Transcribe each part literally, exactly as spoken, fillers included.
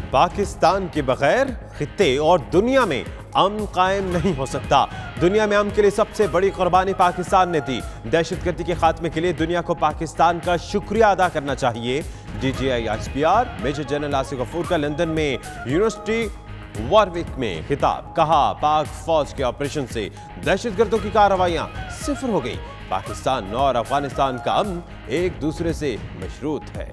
पाकिस्तान के बगैर खित्ते और दुनिया में अमन कायम नहीं हो सकता। दुनिया में अमन के लिए सबसे बड़ी कुर्बानी पाकिस्तान ने दी। दहशतगर्दी के खात्मे के लिए दुनिया को पाकिस्तान का शुक्रिया अदा करना चाहिए। DGI H P R major general Asif Ghafoor का लंदन में यूनिवर्सिटी वॉरविक में खिताब। कहा, पाक फौज के ऑपरेशन से दहशतगर्दों की कार्रवाइयां सिफर हो गई। पाकिस्तान और अफगानिस्तान का अमन एक दूसरे से मशरूत है।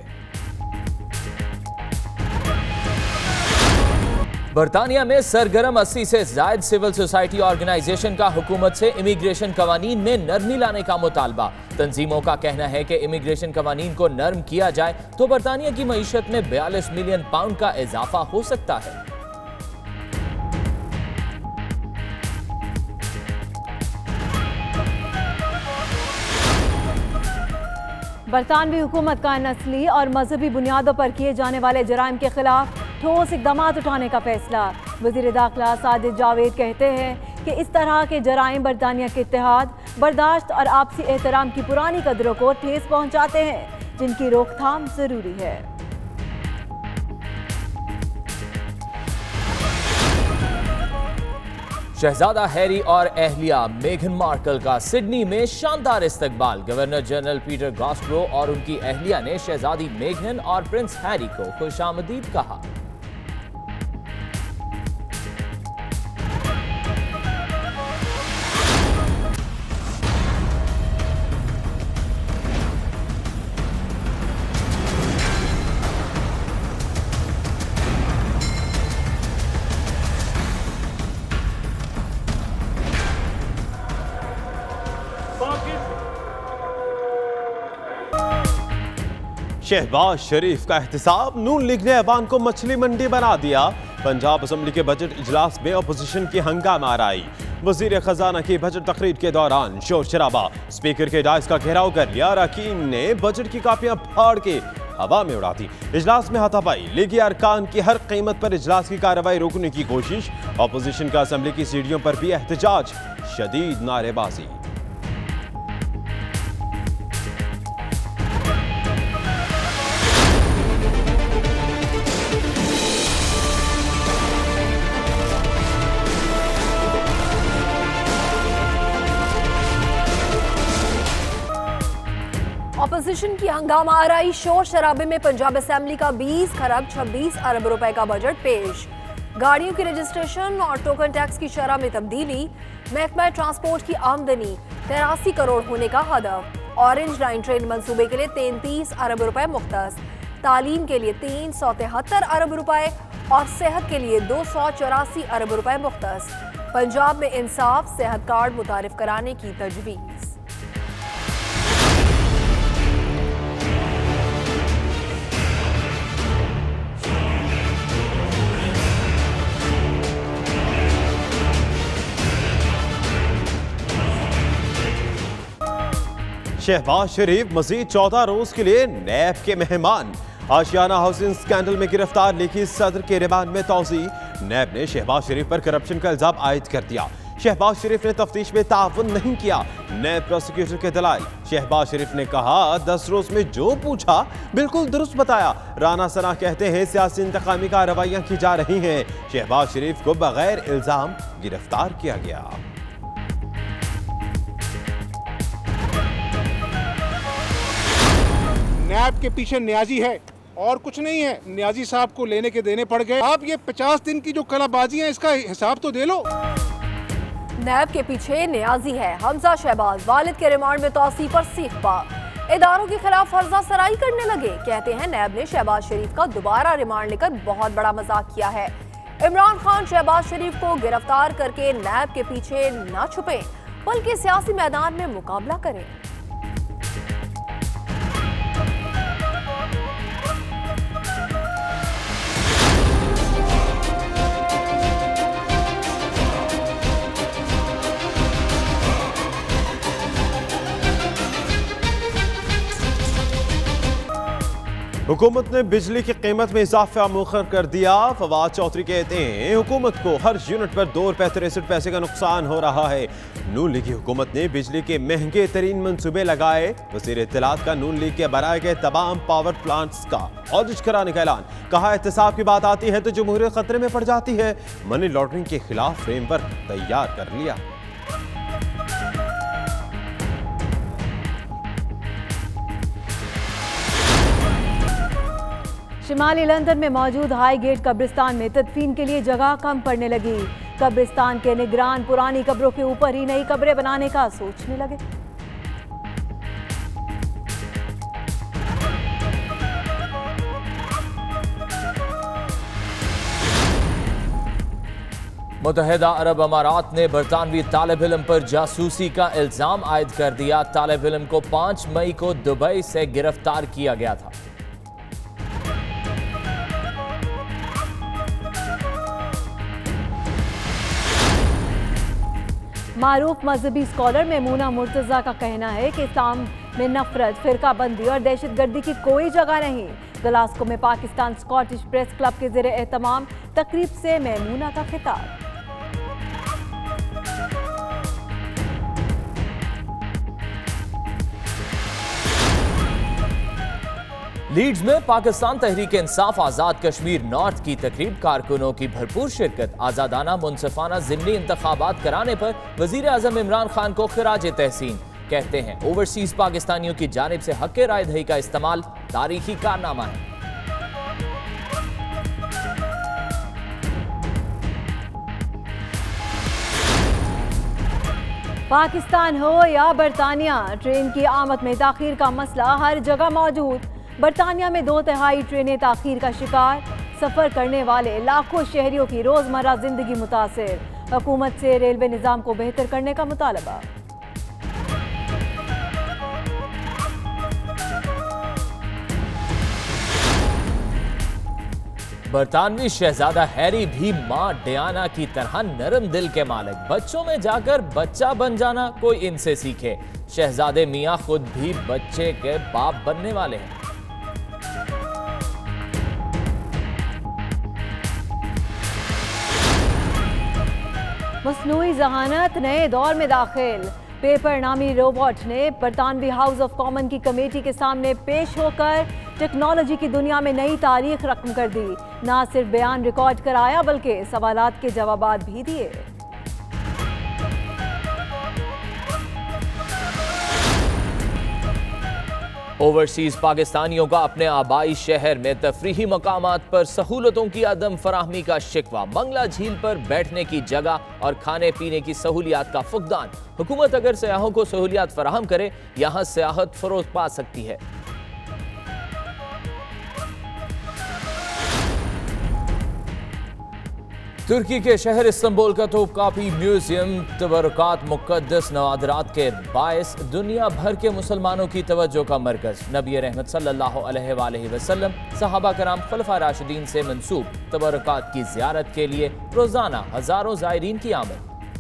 बरतानिया में सरगर्म अस्सी से जायद सिविल सोसाइटी ऑर्गेनाइजेशन का हुकूमत से इमिग्रेशन कवानीन में नरमी लाने का मुतालबा। तंजीमों का कहना है कि इमिग्रेशन कवानीन को नर्म किया जाए तो बरतानिया की मईशत में बयालीस मिलियन पाउंड का इजाफा हो सकता है। बरतानवी हुकूमत का नस्ली और मजहबी बुनियादों पर किए जाने वाले जराइम के खिलाफ ठोस इकदाम उठाने का फैसला। वज़ीर दाखिला साजिद जावेद कहते हैं कि इस तरह के जराइम बरतानिया के इत्तेहाद, बर्दाश्त और आपसी एहतराम की पुरानी कदरों को ठेस पहुंचाते हैं, जिनकी रोकथाम जरूरी है। शहजादा हैरी और अहलिया मेघन मार्कल का सिडनी में शानदार इस्तकबाल। गवर्नर जनरल पीटर गॉस्ट्रो और उनकी अहलिया ने शहजादी मेघन और प्रिंस हैरी को खुशामदीद कहा। शहबाज शरीफ का एहतसाब, नून लीग ने ऐवान को मछली मंडी बना दिया। पंजाब असम्बली के बजट इजलास में अपोजिशन की हंगामा आई। वजीर खजाना की बजट तकरीर के दौरान शोर शराबा, स्पीकर के डायस का घेराव कर लिया। अरकान ने बजट की कापियां फाड़ के हवा में उड़ा दी। इजलास में हाथापाई, लीगी अरकान की हर कीमत पर इजलास की कार्रवाई रोकने की कोशिश। अपोजिशन का असम्बली की सीढ़ियों पर भी एहतजाज, शदीद नारेबाजी। अपोजिशन की हंगामा आराई, शोर शराबे में पंजाब असेंबली का बीस खरब छब्बीस अरब रुपए का बजट पेश। गाड़ियों की रजिस्ट्रेशन और टोकन टैक्स की शरह में तब्दीली। महकमा ट्रांसपोर्ट की आमदनी तिरासी करोड़ होने का हदफ। ऑरेंज लाइन ट्रेन मंसूबे के लिए तैंतीस अरब रुपए मुख्तस। तालीम के लिए तीन सौ तिहत्तर अरब रुपए और सेहत के लिए दो सौ चौरासी अरब रुपए मुख्तस। पंजाब में इंसाफ सेहत कार्ड मुतारिफ कराने की तजवीज़। शहबाज शरीफ मजीद चौदह रोज के लिए नैब के मेहमान। आशियाना हाउसिंग स्कैंडल में गिरफ्तार लीगी सदर के रिमांड में तोसी। नैब ने शहबाज शरीफ पर करप्शन का इल्जाम आयद कर दिया। शहबाज शरीफ ने तफ्तीश में ताउन नहीं किया। नैब प्रोसिक्यूटर के दलाइल, शहबाज शरीफ ने कहा दस रोज में जो पूछा बिल्कुल दुरुस्त बताया। राना सना कहते हैं सियासी इंतकामी कार्रवाइयां की जा रही हैं। शहबाज शरीफ को बगैर इल्जाम गिरफ्तार किया गया। नैब के पीछे न्याजी है और कुछ नहीं है। न्याजी साहब को लेने के देने पड़ गए। आप ये पचास दिन की जो कलाबाजी है इसका हिसाब तो दे लो। नैब के पीछे न्याजी है। हमजा शहबाज वालिद के रिमांड में तौसीफ पर सीखपा। इदारों के खिलाफ फर्जा सराई करने लगे। कहते हैं नैब ने शहबाज शरीफ का दोबारा रिमांड लेकर बहुत बड़ा मजाक किया है। इमरान खान शहबाज शरीफ को गिरफ्तार करके नैब के पीछे न छुपे बल्कि सियासी मैदान में मुकाबला करें। हुकूमत ने बिजली की कीमत में इजाफा मुकर कर दिया। फवाद चौधरी कहते हैं हुकूमत को हर यूनिट पर दो रुपये तिरसठ पैसे का नुकसान हो रहा है। नून लीग की हुकूमत ने बिजली के महंगे तरीन मंसूबे लगाए। वज़ीर इत्तलात का नून लीग के बनाए गए तमाम पावर प्लांट्स का ऑडिट कराने का ऐलान। कहा एहतसाब की बात आती है तो जमहूरियत खतरे में पड़ जाती है। मनी लॉन्ड्रिंग के खिलाफ फ्रेमवर्क तैयार कर लिया। शिमाली लंदन में मौजूद हाई गेट कब्रिस्तान में तदफीन के लिए जगह कम पड़ने लगी। कब्रिस्तान के निगरान पुरानी कब्रों के ऊपर ही नई कब्रें बनाने का सोचने लगे। मुत्तहिदा अरब अमारात ने बरतानवी तालिब इल्म पर जासूसी का इल्जाम आयद कर दिया। तालिब इल्म को पांच मई को दुबई से गिरफ्तार किया गया था। मारूफ मजहबी स्कॉलर मेमूना मुर्तजा का कहना है कि इस्लाम में नफरत, फिरका बंदी और दहशतगर्दी की कोई जगह नहीं। ग्लासगो में पाकिस्तान स्कॉटिश प्रेस क्लब के ज़ेरे एहतमाम तकरीब से मेमूना का खिताब। लीड्स में पाकिस्तान तहरीक इंसाफ आज़ाद कश्मीर नॉर्थ की तकरीब, कारकुनों की भरपूर शिरकत। आज़ादाना मुनसिफाना ज़िमनी इंतखाबात कराने पर वज़ीर आज़म इमरान खान को खिराज तहसीन। कहते हैं ओवरसीज पाकिस्तानियों की जानिब से हक़ राय दही का इस्तेमाल तारीखी कारनामा है। पाकिस्तान हो या बरतानिया, ट्रेन की आमद में ताखीर का मसला हर जगह मौजूद। बरतानिया में दो तिहाई ट्रेनें ताखीर का शिकार। सफ़र करने वाले लाखों शहरियों की रोज़मर्रा जिंदगी मुतासिर। हुकूमत से रेलवे निज़ाम को बेहतर करने का मुतालबा। बरतानवी शहजादा हैरी भी मां डियाना की तरह नरम दिल के मालिक। बच्चों में जाकर बच्चा बन जाना कोई इनसे सीखे। शहजादे मियां खुद भी बच्चे के बाप बनने वाले हैं। मसनूई जहानत नए दौर में दाखिल। पेपर नामी रोबोट ने बरतानवी हाउस ऑफ कॉमन की कमेटी के सामने पेश होकर टेक्नोलॉजी की दुनिया में नई तारीख रकम कर दी। ना सिर्फ बयान रिकॉर्ड कराया बल्कि सवालात के जवाबात भी दिए। ओवरसीज पाकिस्तानियों का अपने आबाई शहर में तफरीही मकामात पर सहूलतों की अदम फराहमी का शिकवा। मंगला झील पर बैठने की जगह और खाने पीने की सहूलियात का फुकदान। हुकूमत अगर सयाहों को सहूलियात फराहम करे, यहाँ सियाहत फरोग पा सकती है। तुर्की के शहर इस्तांबुल का तोपकापी म्यूजियम तबरुकात मुक़द्दस नवादरात के बायस दुनिया भर के मुसलमानों की तवज्जो का मरकज़। नबी रहमत सल्लल्लाहु अलैहि वसल्लम, सहाबा कराम, खुलफा राशिदीन से मंसूब तबरुकात की ज़ियारत के लिए रोज़ाना हज़ारों ज़ायरीन की आमद।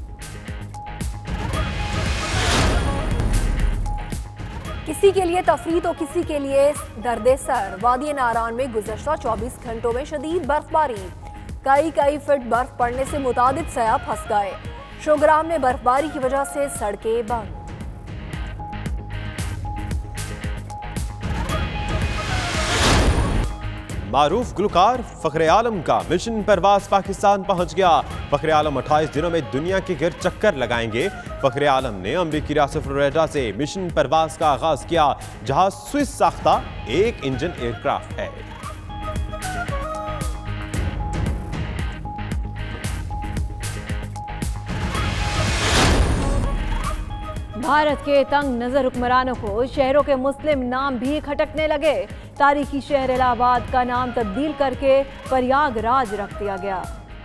किसी के लिए तफरी तो किसी के लिए दर्द सर। वादी नारान में गुज़श्ता चौबीस घंटों में शदीद बर्फबारी। कई कई फीट बर्फ पड़ने से मुतादिद सयाह फंस गए। शोग्राम में बर्फबारी की वजह से सड़कें बंद। मारूफ गुलकार फखरे आलम का मिशन परवाज पाकिस्तान पहुंच गया। फखरे आलम अट्ठाईस दिनों में दुनिया के गिर चक्कर लगाएंगे। फखरे आलम ने अमरीकी रियासत फ्लोरिडा से मिशन परवाज का आगाज किया। जहाज स्विस साख्ता एक इंजन एयरक्राफ्ट है। भारत के तंग नजर हुक्मरानों को शहरों के मुस्लिम नाम भी खटकने लगे। तारीखी शहर इलाहाबाद का नाम तब्दील करके प्रयागराज रख दिया गया।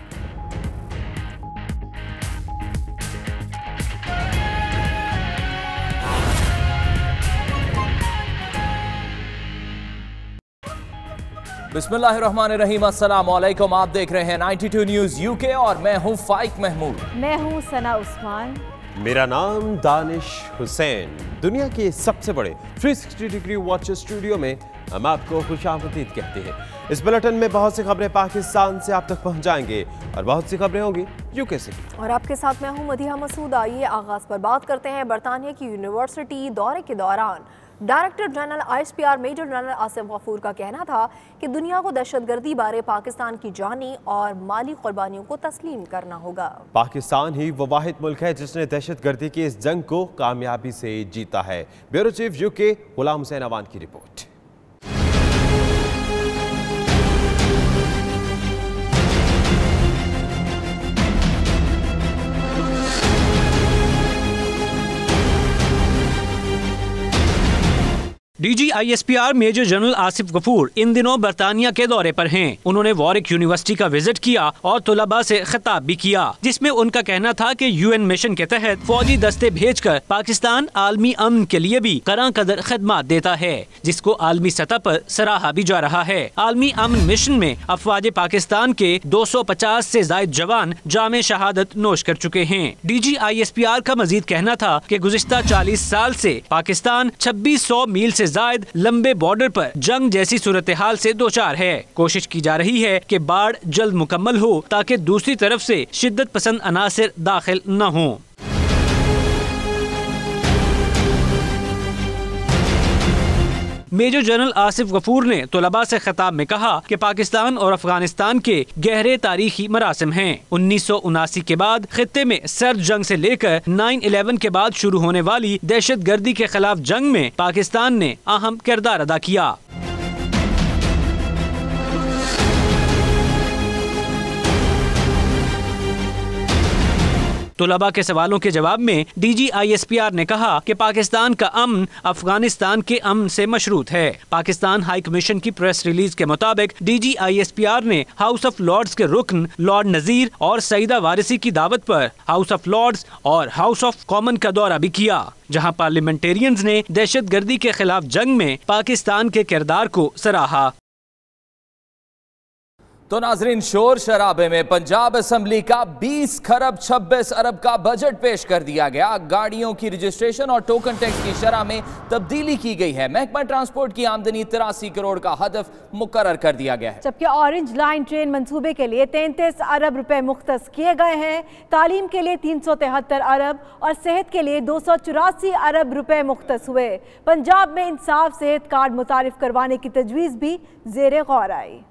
बिस्मिल्लाहिर्रहमानिर्रहीम, अस्सलाम वालेकुम। आप देख रहे हैं नाइन्टी टू न्यूज़ यूके और मैं हूं फाइक महमूद। मैं हूं सना उस्मान। मेरा नाम दानिश हुसैन। दुनिया के सबसे बड़े three sixty degree watch studio में हम आपको खुशामदीद कहते हैं। इस बुलेटिन में बहुत सी खबरें पाकिस्तान से आप तक पहुंच जाएंगे और बहुत सी खबरें होंगी यूके से। और आपके साथ मैं हूं मदीहा मसूद। आइए आगाज पर बात करते हैं बरतानिया की यूनिवर्सिटी दौरे के दौरान director general I S P R major general Asif Ghafoor का कहना था कि दुनिया को दहशतगर्दी बारे पाकिस्तान की जानी और माली कुर्बानियों को तस्लीम करना होगा। पाकिस्तान ही वो वाहिद मुल्क है जिसने दहशतगर्दी की इस जंग को कामयाबी से जीता है। Bureau chief UK Ghulam Hussain Awan की report. DG I S P R major general Asif Ghafoor इन दिनों बरतानिया के दौरे पर हैं। उन्होंने वॉरिक यूनिवर्सिटी का विजिट किया और तुलबा से खिताब भी किया, जिसमें उनका कहना था कि यूएन मिशन के तहत फौजी दस्ते भेजकर पाकिस्तान आलमी अमन के लिए भी करा कदर खदमात देता है, जिसको आलमी सतह पर सराहा भी जा रहा है। आलमी अमन मिशन में अफवाज पाकिस्तान के दो सौ पचास से जायद जवान जामे शहादत नोश कर चुके हैं। DG I S P R का मजीद कहना था कि गुज़िश्ता चालीस साल से पाकिस्तान छब्बीस सौ मील से जायद लंबे बॉर्डर पर जंग जैसी सूरत हाल से दो चार है। कोशिश की जा रही है कि बाढ़ जल्द मुकम्मल हो ताकि दूसरी तरफ से शिद्दत पसंद अनासिर दाखिल न हो। मेजर जनरल आसिफ गफूर ने तुलबा से खिताब में कहा कि पाकिस्तान और अफगानिस्तान के गहरे तारीखी मरासिम हैं। उन्नीस सौ उनासी के बाद खित्ते में सर्द जंग से लेकर नाइन इलेवन के बाद शुरू होने वाली दहशत गर्दी के खिलाफ जंग में पाकिस्तान ने अहम किरदार अदा किया। तुलबा के सवालों के जवाब में DG I S P R ने कहा कि पाकिस्तान का अमन अफगानिस्तान के अमन से मशरूत है। पाकिस्तान हाई कमीशन की प्रेस रिलीज के मुताबिक DG I S P R ने हाउस ऑफ लॉर्ड्स के रुकन लॉर्ड नजीर और सईदा वारिसी की दावत पर हाउस ऑफ लॉर्ड्स और हाउस ऑफ कॉमन का दौरा भी किया, जहां पार्लियामेंटेरियंस ने दहशत गर्दी के खिलाफ जंग में पाकिस्तान के किरदार को सराहा। तो नाजरीन, शोर शराबे में पंजाब असेंबली का बीस खरब छब्बीस अरब का बजट पेश कर दिया गया। गाड़ियों की रजिस्ट्रेशन और टोकन टैक्स की शरह में तब्दीली की गई है। महकमा ट्रांसपोर्ट की आमदनी तिरासी करोड़ का हदफ मुकर्रर कर दिया गया है। जबकि ऑरेंज लाइन ट्रेन मंसूबे के लिए तैंतीस अरब रुपए मुख्तस किए गए हैं। तालीम के लिए तीन सौ तिहत्तर अरब और सेहत के लिए दो सौ चौरासी अरब रुपए मुख्तस हुए। पंजाब में इंसाफ सेहत कार्ड मुतारिफ करवाने की तजवीज़ भी ज़ेरे गौर आई।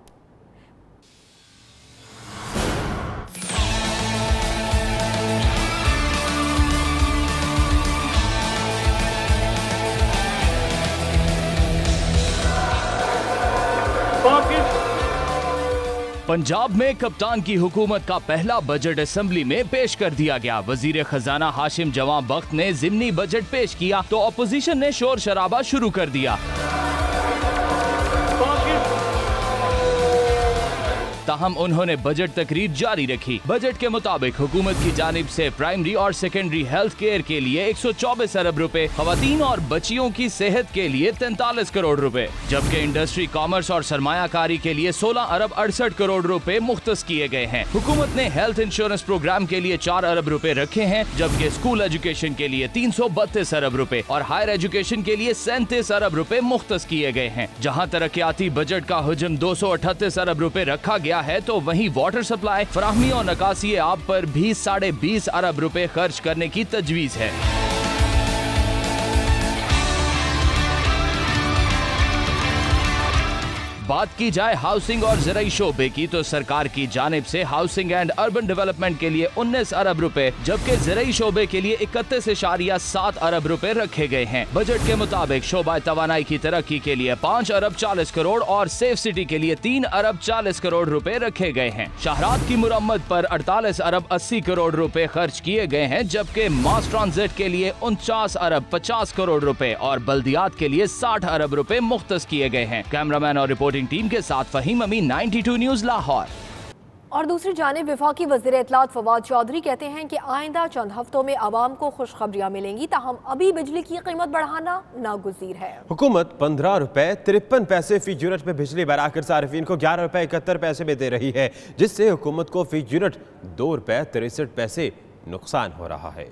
पंजाब में कप्तान की हुकूमत का पहला बजट असेंबली में पेश कर दिया गया। वजीर खजाना हाशिम जवां बख्त ने जिमनी बजट पेश किया तो अपोजिशन ने शोर शराबा शुरू कर दिया। ताहम उन्होंने बजट तकरीर जारी रखी। बजट के मुताबिक हुकूमत की जानिब से प्राइमरी और सेकेंडरी हेल्थ केयर के लिए एक सौ चौबीस अरब रुपए, खवातीन और बच्चियों की सेहत के लिए तैंतालीस करोड़ रुपए, जबकि इंडस्ट्री, कॉमर्स और सरमायाकारी के लिए सोलह अरब अड़सठ करोड़ रुपए मुख्तस किए गए हैं। हुकूमत ने हेल्थ इंश्योरेंस प्रोग्राम के लिए चार अरब रुपए रखे हैं, जबकि स्कूल एजुकेशन के लिए तीन सौ बत्तीस अरब रुपए और हायर एजुकेशन के लिए सैंतीस अरब रुपए मुख्तस किए गए हैं। जहाँ तरक्याती बजट का हुजम दो सौ अठतीस अरब रुपए रखा गया है, तो वहीं वाटर सप्लाई, फराहमी और नकासी आब पर भी साढ़े बीस अरब रुपए खर्च करने की तजवीज है। बात की जाए हाउसिंग और ज़राई शोबे की, तो सरकार की जानिब से हाउसिंग एंड अर्बन डेवलपमेंट के लिए उन्नीस अरब रुपए, जबकि ज़राई शोबे के लिए इकतीस इशारिया सात अरब रुपए रखे गए हैं। बजट के मुताबिक शोबा तवानाई की तरक्की के लिए पाँच अरब चालीस करोड़ और सेफ सिटी के लिए तीन अरब चालीस करोड़ रुपए रखे गए हैं। शाहरात की मुरम्मत पर अड़तालीस अरब अस्सी करोड़ रुपए खर्च किए गए हैं, जबकि मास ट्रांजिट के लिए उनचास अरब पचास करोड़ रुपए और बल्दियात के लिए साठ अरब रुपए मुख्तस किए गए हैं। कैमरामैन और रिपोर्टिंग टीम के साथ Fahim Amin, ninety two news Lahore. और दूसरी जानिब वफाकी वज़ीर इत्तलात फवाद चौधरी कहते हैं कि आइंदा चंद हफ्तों में आवाम को खुशखबरियां मिलेंगी, ताहम अभी बिजली की कीमत बढ़ाना नागुज़ीर है। हुकूमत पंद्रह रुपए तिरपन पैसे फी यूनिट में बिजली बढ़ाकर सार्फिन को ग्यारह रुपए इकहत्तर पैसे में दे रही है, जिससे हुकूमत को फी यूनिट दो रुपए तिरसठ पैसे नुकसान हो रहा है।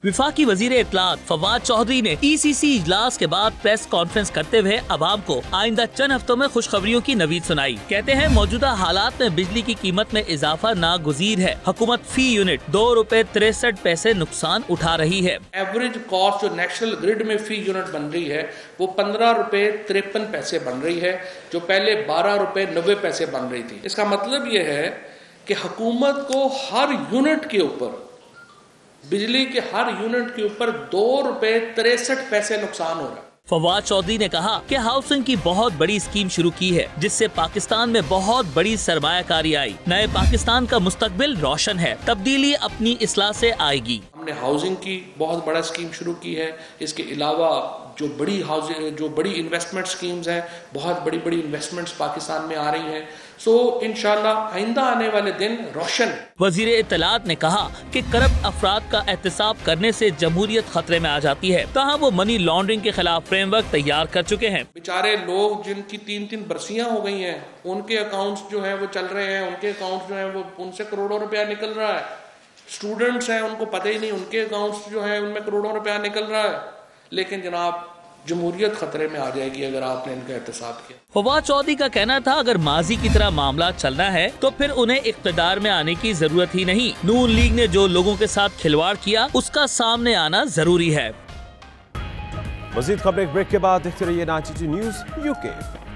विफाकी वजीर इत्तलात फवाद चौधरी ने ई सी सी इजलास के बाद प्रेस कॉन्फ्रेंस करते हुए अवाम को आइंदा चंद हफ्तों में खुशखबरियों की नवीद सुनाई। कहते हैं मौजूदा हालात में बिजली की कीमत में इजाफा नागुज़ीर है। हुकूमत फी यूनिट दो रुपए तिरसठ पैसे नुकसान उठा रही है। एवरेज कॉस्ट जो नेशनल ग्रिड में फी यूनिट बन रही है वो पंद्रह रुपए तिरपन पैसे बन रही है, जो पहले बारह रुपए नब्बे पैसे बन रही थी। इसका मतलब ये है कि हुकूमत को हर यूनिट के ऊपर, बिजली के हर यूनिट के ऊपर दो रुपए तिरसठ पैसे नुकसान हो रहा है। फवाद चौधरी ने कहा कि हाउसिंग की बहुत बड़ी स्कीम शुरू की है, जिससे पाकिस्तान में बहुत बड़ी सरमायाकारी आई। नए पाकिस्तान का मुस्तकबिल रोशन है। तब्दीली अपनी इस्लाह से आएगी। हमने हाउसिंग की बहुत बड़ा स्कीम शुरू की है। इसके अलावा जो बड़ी हाउसिंग जो बड़ी इन्वेस्टमेंट स्कीम्स हैं, बहुत बड़ी बड़ी इन्वेस्टमेंट्स पाकिस्तान में आ रही हैं। सो इंशाल्लाह आइंदा आने वाले दिन रोशन। वजीर इत्तलात ने कहा कि करप्ट अफराद का एहतसाब करने से जमहूरियत खतरे में आ जाती है। कहा वो मनी लॉन्ड्रिंग के खिलाफ फ्रेमवर्क तैयार कर चुके हैं। बेचारे लोग जिनकी तीन तीन बरसियां हो गई हैं, उनके अकाउंट्स जो है वो चल रहे हैं, उनके अकाउंट्स जो है वो उनसे करोड़ों रुपया निकल रहा है। स्टूडेंट्स हैं, उनको पता ही नहीं, उनके अकाउंट्स जो है उनमें करोड़ों रुपया निकल रहा है। लेकिन जनाब जमहूरियत खतरे में आ जाएगी अगर आपने इनका एहतसाब किया। फवाद चौधरी का कहना था अगर माजी की तरह मामला चलना है तो फिर उन्हें इख्तिदार में आने की जरूरत ही नहीं। नून लीग ने जो लोगों के साथ खिलवाड़ किया उसका सामने आना जरूरी है। मजीद खबरें ब्रेक के बाद देखते रहिए नाइंटी टू न्यूज़ यूके।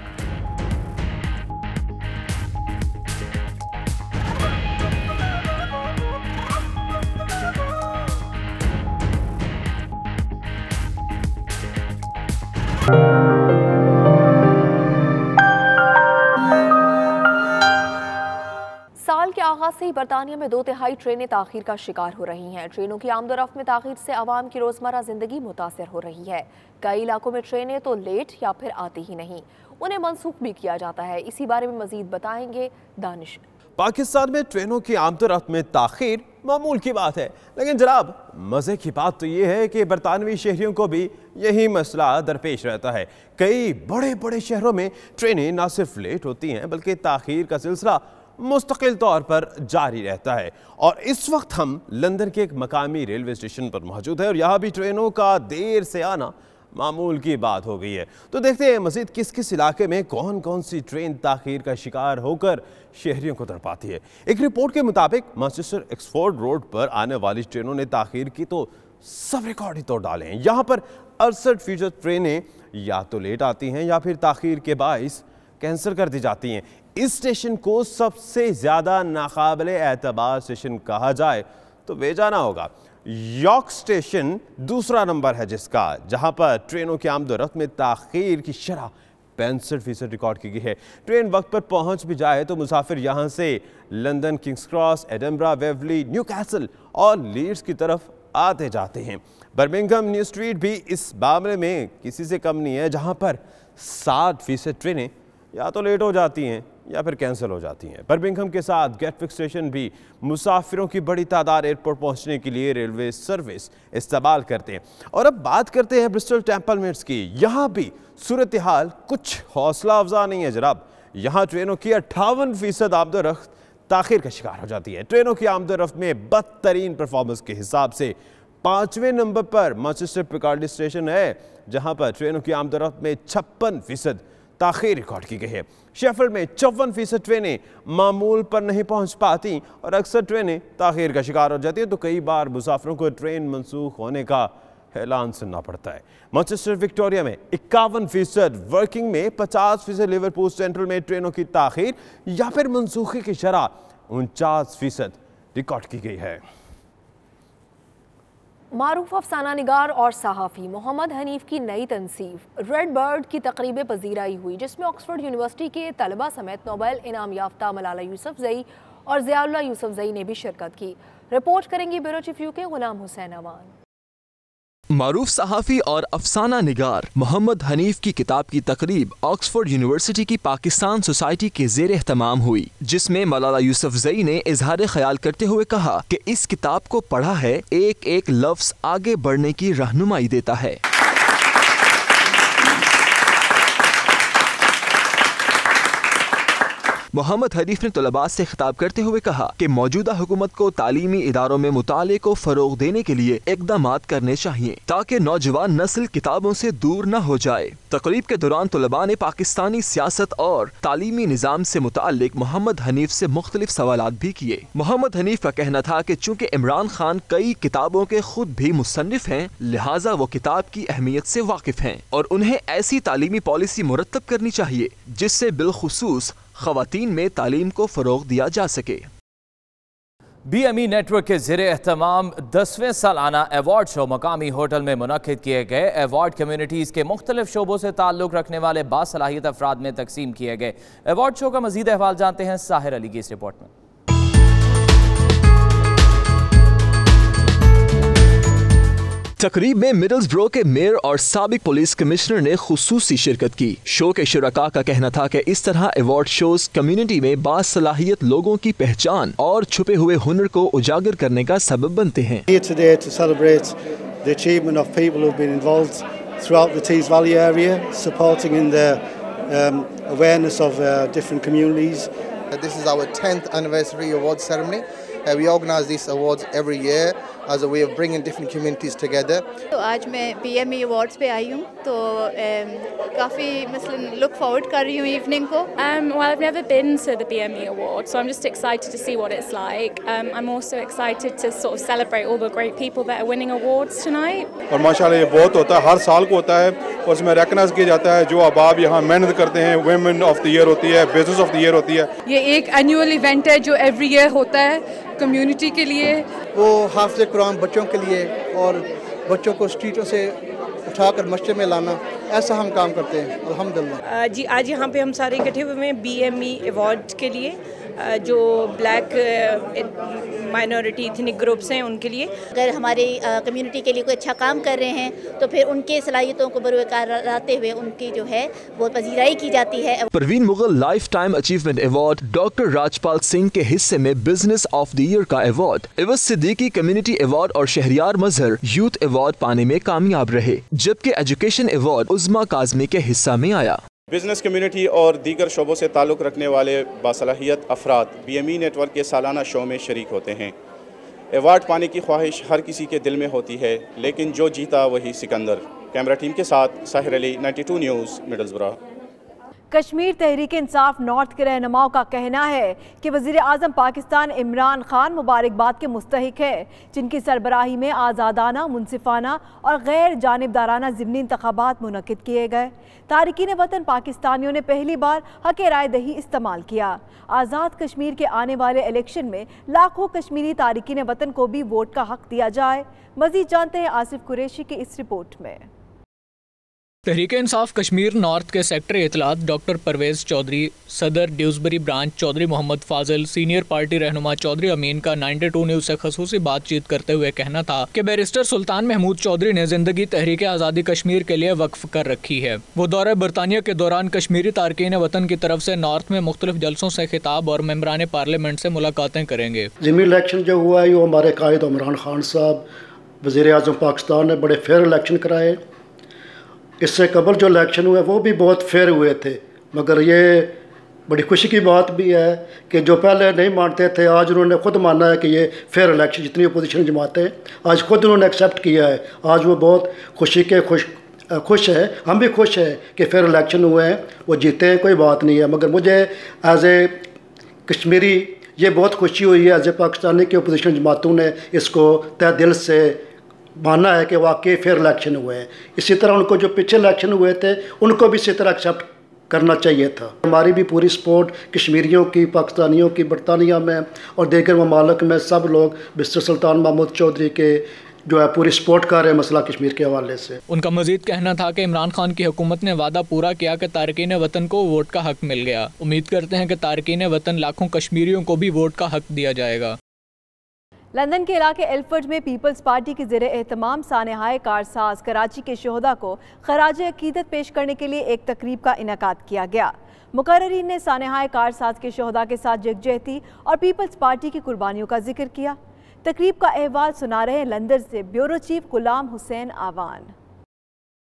साल के आगाज से ही बरतानिया में दो तिहाई ट्रेनें ताखीर का शिकार हो रही हैं। ट्रेनों की आमदोरफ्त में ताखीर से आवाम की रोजमर्रा जिंदगी मुतासर हो रही है। कई इलाकों में ट्रेनें तो लेट या फिर आती ही नहीं, उन्हें मनसूख भी किया जाता है। इसी बारे में मजीद बताएंगे दानिश। पाकिस्तान में ट्रेनों की आमदोरफ्त में ताखीर मामूल की बात है, लेकिन जनाब मजे की बात तो ये है कि बरतानवी शहरियों को भी यही मसला दरपेश रहता है। कई बड़े बड़े शहरों में ट्रेनें न सिर्फ लेट होती हैं बल्कि ताखीर का सिलसिला मुस्तकिल तौर पर जारी रहता है। और इस वक्त हम लंदन के एक मकामी रेलवे स्टेशन पर मौजूद है और यहाँ भी ट्रेनों का देर से आना मामूल की बात हो गई है। तो देखते हैं मज़ीद किस किस इलाके में कौन कौन सी ट्रेन ताखीर का शिकार होकर शहरियों को तड़पाती है। एक रिपोर्ट के मुताबिक मैनचेस्टर एक्सफोर्ड रोड पर आने वाली ट्रेनों ने ताखीर की तो सब रिकॉर्ड ही तोड़ डाले हैं। यहाँ पर अड़सठ फीसद ट्रेनें या तो लेट आती हैं या फिर ताखीर के बाइस कैंसिल कर दी जाती हैं। इस स्टेशन को सबसे ज़्यादा नाकाबिले एतबार स्टेशन कहा जाए तो बेजाना होगा। यॉर्क स्टेशन दूसरा नंबर है जिसका, जहां पर ट्रेनों की आमदोरफ्त में ताखीर की शरह पैंसठ फीसद रिकॉर्ड की गई है। ट्रेन वक्त पर पहुंच भी जाए तो मुसाफिर यहां से London, Kings Cross, Edinburgh, Waverley, Newcastle और लीड्स की तरफ आते जाते हैं। बर्मिंघम न्यू स्ट्रीट भी इस मामले में किसी से कम नहीं है, जहां पर साठ फीसद ट्रेनें या तो लेट हो जाती हैं या फिर कैंसिल हो जाती हैं। बर्मिंघम के साथ गेटविक स्टेशन भी मुसाफिरों की बड़ी तादाद एयरपोर्ट पहुंचने के लिए रेलवे सर्विस इस्तेमाल करते हैं। और अब बात करते हैं ब्रिस्टल टेम्पल मिल्स की। यहाँ भी सूरत हाल कुछ हौसला अफजा नहीं है जनाब। यहाँ ट्रेनों की अट्ठावन फीसद आमदोरफ्त ताखीर का शिकार हो जाती है। ट्रेनों की आमदोरफ्त में बदतरीन परफॉर्मेंस के हिसाब से पांचवें नंबर पर मैनचेस्टर पिकार्डी स्टेशन है, जहाँ पर ट्रेनों की आमदोरफ्त में छप्पन फीसद ताखीर रिकॉर्ड की गई है। शेफील्ड में चौवन फीसद ट्रेनें मामूल पर नहीं पहुंच पाती और अक्सर ट्रेनें ताखीर का शिकार हो जाती है, तो कई बार मुसाफिरों को ट्रेन मनसूख होने का ऐलान सुनना पड़ता है। मैनचेस्टर विक्टोरिया में इक्यावन फीसद, वर्किंग में पचास फीसद, लिवरपूल सेंट्रल में ट्रेनों की ताखीर या फिर मनसूखी की शरह उनचास फीसद रिकॉर्ड की गई है। मारूफ अफसाना निगार और सहाफ़ी मोहम्मद हनीफ की नई तनसीब रेड बर्ड की तकरीब पजीराई हुई, जिसमें ऑक्सफोर्ड यूनिवर्सिटी के तलबा समेत नोबेल इनाम याफ्ता मलाला यूसुफजई और ज़ियाउल्लाह यूसुफजई ने भी शिरकत की। रिपोर्ट करेंगी bureau chief UK Ghulam Hussain Awan. मारूफ सहाफ़ी और अफसाना निगार मोहम्मद हनीफ की किताब की तकरीब ऑक्सफोर्ड यूनिवर्सिटी की पाकिस्तान सोसाइटी के ज़ेर एहतमाम हुई, जिसमें मलाला यूसुफजई ने इजहार ख्याल करते हुए कहा कि इस किताब को पढ़ा है एक एक लफ्ज़ आगे बढ़ने की रहनुमाई देता है। मोहम्मद हनीफ ने तलबा से खिताब करते हुए कहा कि मौजूदा हुकूमत को तालीमी इदारों में मुताले को फरोग देने के लिए इकदाम करने चाहिए ताकि नौजवान नस्ल किताबों से दूर न हो जाए। तकरीब के दौरान तलबा ने पाकिस्तानी सियासत और तालीमी निज़ाम से मुताल्लिक मोहम्मद हनीफ से मुख्तलिफ सवालात भी किए। मोहम्मद हनीफ का कहना था कि चूँकि इमरान खान कई किताबों के खुद भी मुसन्निफ हैं, लिहाजा वो किताब की अहमियत से वाकिफ हैं और उन्हें ऐसी तालीमी पॉलिसी मुरतब करनी चाहिए जिससे बिलखुसूस ख़वातीन में तालीम को फ़रोग दिया जा सके। बी एम ई नेटवर्क के ज़ेरे एहतमाम दसवें सालाना अवार्ड शो मकामी होटल में मुनक्किद किए गए। अवार्ड कम्युनिटीज़ के मुख्तलिफ शोबों से ताल्लुक़ रखने वाले बासलाहियत अफराद में तकसीम किए गए। अवार्ड शो का मज़ीद अहवाल जानते हैं साहिर अली की इस रिपोर्ट में। तकरीब में मिडल्सब्रो के मेयर और साबिक पुलिस कमिश्नर ने खुसूसी शिरकत की। शो के शुरका का कहना था कि इस तरह अवार्ड शोज कम्युनिटी में बासलाहियत लोगों की पहचान और छुपे हुए हुनर को उजागर करने का सबब बनते हैं। Here today to celebrate the achievement of people who've been involved throughout the Tees Valley area, supporting in the um, awareness of uh, different communities. This is our tenth anniversary award ceremony. Uh, we organise these awards every year as a way of bringing different communities together. तो आज मैं P M E awards पे आई हूँ, तो काफ़ी मसलन look forward कर रही हूँ इवनिंग को. Um, well, I've never been to the B M E Awards, so I'm just excited to see what it's like. Um, I'm also excited to sort of celebrate all the great people that are winning awards tonight. और माशाल्लाह ये बहुत होता है, हर साल को होता है और इसमें रिकॉग्नाइज किया जाता है जो अहबाब यहाँ मेहनत करते हैं। वुमेन ऑफ द ईयर होती है, बिजनेस ऑफ द ईयर होती है। ये एक एनुअल इवेंट है जो एवरी ईयर होता है कम्युनिटी के लिए। वो हाफ़िज़ कुरान बच्चों के लिए और बच्चों को स्ट्रीटों से उठाकर मस्जिद में लाना, ऐसा हम काम करते हैं अल्हम्दुलिल्लाह। जी आज यहाँ पे हम सारे इकट्ठे हुए हैं बी एम ई अवार्ड के लिए, जो ब्लैक माइनॉरिटी इथनिक ग्रुप्स हैं उनके लिए। अगर हमारी कम्युनिटी के लिए कोई अच्छा काम कर रहे हैं तो फिर उनके सलाहियतों को बरकरार लाते हुए उनकी जो है वो पजीराई की जाती है। Parveen Mughal life time achievement award, doctor Rajpal Singh के हिस्से में बिजनेस ऑफ द ईयर का award, Iwaz Siddiqui community award और शहरियार मजहर यूथ अवार्ड पाने में कामयाब रहे, जबकि एजुकेशन अवार्ड उज़्मा काज़मी के हिस्सा में आया। बिजनेस कम्युनिटी और दीगर शोबों से ताल्लुक़ रखने वाले बासलाहियत अफराद बी एम ई नेटवर्क के सालाना शो में शरीक होते हैं। अवार्ड पाने की ख्वाहिश हर किसी के दिल में होती है, लेकिन जो जीता वही सिकंदर। कैमरा टीम के साथ Sahir Ali, ninety two news, Middlesbrough. Kashmir Tehreek Insaf north के रहनुमाओं का कहना है कि वज़ीर आज़म पाकिस्तान इमरान खान मुबारकबाद के मुस्तहिक है, जिनकी सरबराही में आज़ादाना, मुनसिफाना और गैर जानिबदाराना ज़िमनी इंतखाबात मुनक़िद किए गए। तारिकीन वतन पाकिस्तानियों ने पहली बार हक़ राय दही इस्तेमाल किया। आज़ाद कश्मीर के आने वाले इलेक्शन में लाखों कश्मीरी तारिकीन वतन को भी वोट का हक़ दिया जाए। मज़ीद जानते हैं आसिफ कुरैशी की इस रिपोर्ट में। तहरीक इंसाफ कश्मीर नॉर्थ के सेक्रेटरी इतलात डॉक्टर परवेज चौधरी, सदर Dewsbury branch Chaudhry Mohammad Fazil, senior party रहनुमा चौधरी अमीन का नाइन्टी टू न्यूज़ से खसूसी बातचीत करते हुए कहना था कि बैरिस्टर सुल्तान महमूद चौधरी ने जिंदगी तहरीक आज़ादी कश्मीर के लिए वक्फ कर रखी है। वो दौरे बरतानिया के दौरान कश्मीरी तारकीन वतन की तरफ से नॉर्थ में मुख्तलिफ जलसों से खिताब और मेम्बरान पार्लियामेंट से मुलाकातें करेंगे। ज़िमनी इलेक्शन जो हुआ है, हमारे कायद इमरान खान साहब, वज़ीर आज़म पाकिस्तान ने बड़े फेयर इलेक्शन कराए। इससे कबल जो इलेक्शन हुए वो भी बहुत फेयर हुए थे, मगर ये बड़ी खुशी की बात भी है कि जो पहले नहीं मानते थे आज उन्होंने खुद माना है कि ये फेयर इलेक्शन, जितनी अपोजिशन जमातें आज खुद उन्होंने एक्सेप्ट किया है। आज वो बहुत खुशी के खुश खुश है, हम भी खुश हैं कि फेयर इलेक्शन हुए हैं, वो जीते हैं, कोई बात नहीं है। मगर मुझे एज ए कश्मीरी ये बहुत खुशी हुई है एज ए पाकिस्तानी की अपोजिशन जमातों ने इसको तहे दिल से माना है कि वाकई फेयर इलेक्शन हुए हैं। इसी तरह उनको जो पिछले इलेक्शन हुए थे उनको भी इसी तरह एक्सेप्ट करना चाहिए था। हमारी भी पूरी सपोर्ट कश्मीरियों की, पाकिस्तानियों की, बरतानिया में और दीगर ममालिक में सब लोग मिस्टर सुल्तान महमूद चौधरी के जो है पूरी सपोर्ट कर रहे हैं मसला कश्मीर के हवाले से। उनका मजीद कहना था कि इमरान खान की हुकूमत ने वादा पूरा किया कि तारकीन वतन को वोट का हक मिल गया। उम्मीद करते हैं कि तारकीन वतन लाखों कश्मीरियों को भी वोट का हक दिया जाएगा। लंदन के इलाके एल्फर्ड में पीपल्स पार्टी के ज़ेरे एहतमाम सानहाए कारसाज कराची के शोहदा को खराज अकीदत पेश करने के लिए एक तकरीब का इनेकाद किया गया। मुकर्ररीन ने सानहाए कारसाज के शोहदा के साथ यकजहती और पीपल्स पार्टी की कुर्बानियों का जिक्र किया। तकरीब का अहवाल सुना रहे हैं लंदन से bureau chief Ghulam Hussain Awan.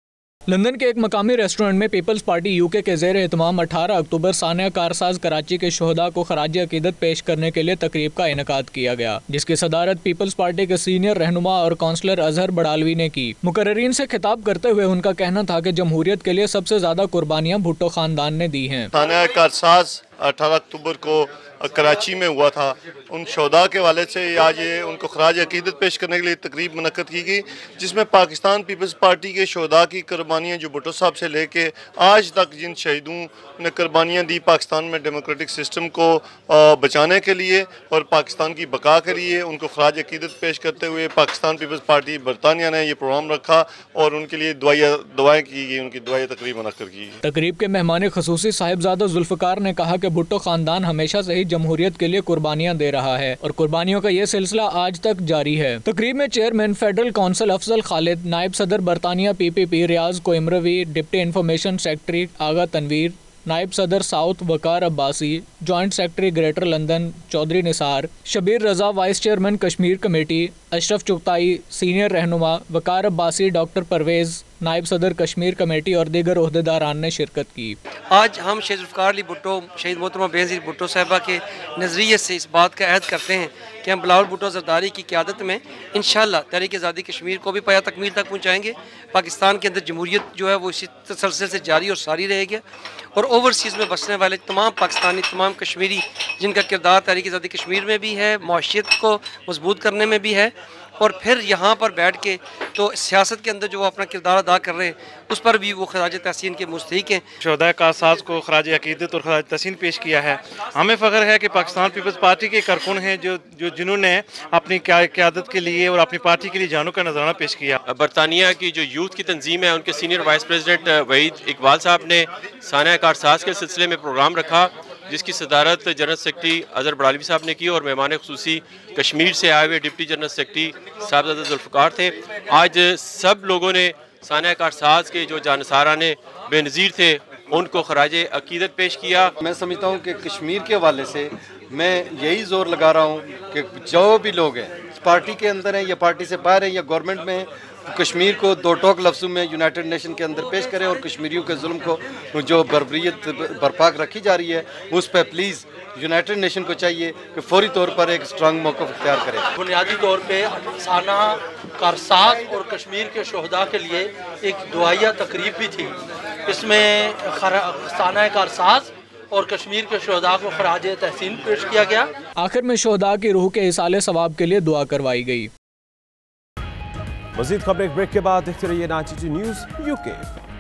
London के एक मकामी रेस्टोरेंट में पीपल्स पार्टी यूके के ज़ेर एहतमाम अठारह अक्टूबर सानिया कारसाज कराची के शोहदा को खराज अकीदत पेश करने के लिए तकरीब का इनेकाद किया गया, जिसकी सदारत पीपल्स पार्टी के सीनियर रहनुमा और काउंसलर अजहर बड़ालवी ने की। मुकर्रीन से खिताब करते हुए उनका कहना था कि जमहूरियत के लिए सबसे ज्यादा कुर्बानियां भुट्टो खानदान ने दी हैं। सानिया कारसाज अठारह अक्टूबर को कराची में हुआ था, उन शोहदा के वाले से आज ये उनको खराज अकीदत पेश करने के लिए तकरीब मुनक्कद की गई, जिसमें पाकिस्तान पीपल्स पार्टी के शोहदा की कुर्बानियाँ जो भुट्टो साहब से लेके आज तक जिन शहीदों ने कुर्बानियाँ दी पाकिस्तान में डेमोक्रेटिक सिस्टम को बचाने के लिए और पाकिस्तान की बका के लिए, उनको खराज अकीदत पेश करते हुए पाकिस्तान पीपल्स पार्टी बरतानिया ने ये प्रोग्राम रखा और उनके लिए दुआएं दुआएं की गई, उनकी दुआएं तकरीब मुनक्कद की गई। तकरीब के मेहमान खुसूसी साहिबजादा जुल्फकार ने कहा कि भुट्टो खानदान हमेशा से ही जमहूरियत के लिए कुर्बानियां दे रहा है और कुर्बानियों का ये सिलसिला आज तक जारी है। तकरीब में chairman federal council Afzal Khalid, नायब सदर बरतानिया P P P Riaz Koimarvi, deputy information secretary Agha Tanveer, नायब सदर south Waqar Abbasi, joint secretary greater London Chaudhry Nisar, Shabbir Raza vice chairman Kashmir committee, Ashraf Chughtai senior रहनुमा, वकार अब्बासी, डॉक्टर परवेज़ नायब सदर कश्मीर कमेटी और दीगर ओहदेदारान ने शिरकत की। आज हम शहीद जुल्फ़िकार अली भुट्टो शहीद मोहतरमा बेनज़ीर भुट्टो साहिबा के नज़रिए से इस बात का अहद करते हैं कि हम बिलावल भुट्टो ज़रदारी की क़यादत में इंशाअल्लाह तहरीक आज़ादी कश्मीर को भी पाया तकमील तक पहुँचाएँगे। पाकिस्तान के अंदर जमहूरियत जो है वो इसी तसलसल से जारी और सारी रहेगी और ओवरसीज़ में बसने वाले तमाम पाकिस्तानी तमाम कश्मीरी जिनका किरदार तहरीक आज़ादी कश्मीर में भी है, मौशियत को मजबूत करने में भी है और फिर यहाँ पर बैठ के तो सियासत के अंदर जो वो अपना किरदार अदा कर रहे हैं उस पर भी वो खराज तहसीन के मुस्तहिक हैं। शोहदा कारसाज को खराज अकीदत और खराज तहसीन पेश किया है। हमें फ़ख्र है कि पाकिस्तान पीपल्स पार्टी के कारकुन हैं जो जो जिन्होंने अपनी क़यादत के लिए और अपनी पार्टी के लिए जानों का नजराना पेश किया। बरतानिया की जो यूथ की तंजीम है उनके senior vice president Waheed Iqbal साहब ने सानिया कारसाज के सिलसिले में प्रोग्राम रखा, जिसकी सदारत जनरल सेक्रेटरी अजहर बड़ालवी साहब ने की और मेहमान खुसूसी कश्मीर से आए हुए deputy general secretary Sahibzada Zulfiqar थे। आज सब लोगों ने सानिया कारसाज के जो जानसारा ने बेनज़ीर थे उनको खराज अकीदत पेश किया। मैं समझता हूँ कि कश्मीर के हवाले से मैं यही जोर लगा रहा हूँ कि जो भी लोग हैं पार्टी के अंदर हैं या पार्टी से बाहर हैं या गवर्नमेंट में हैं, कश्मीर को दो टोक लफ्ज़ों में यूनाइटेड नेशन के अंदर पेश करें और कश्मीरियों के जुल्म को जो बर्बरियत बर्पा रखी जा रही है उस पर प्लीज़ यूनाइटेड नेशन को चाहिए कि फौरी तौर पर एक स्ट्रांग मौक़िफ़ इख्तियार करें। बुनियादी तौर पे साना कारसाज और कश्मीर के शोहदा के लिए एक दुआया तकरीब भी थी। इसमें साना कारसाज और कश्मीर के शोहदा को खराज तहसीन पेश किया गया। आखिर में शोहदा की रूह के इसाले सवाब के लिए दुआ करवाई गई। मज़ीद खबरें ब्रेक के बाद देखते रहिए ninety two news UK.